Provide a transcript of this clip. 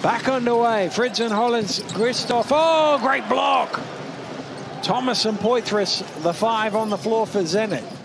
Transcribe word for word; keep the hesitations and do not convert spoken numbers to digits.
Back underway. Fritz and Hollins, Christoph. Oh, great block. Thomas and Poitras, the five on the floor for Zenit.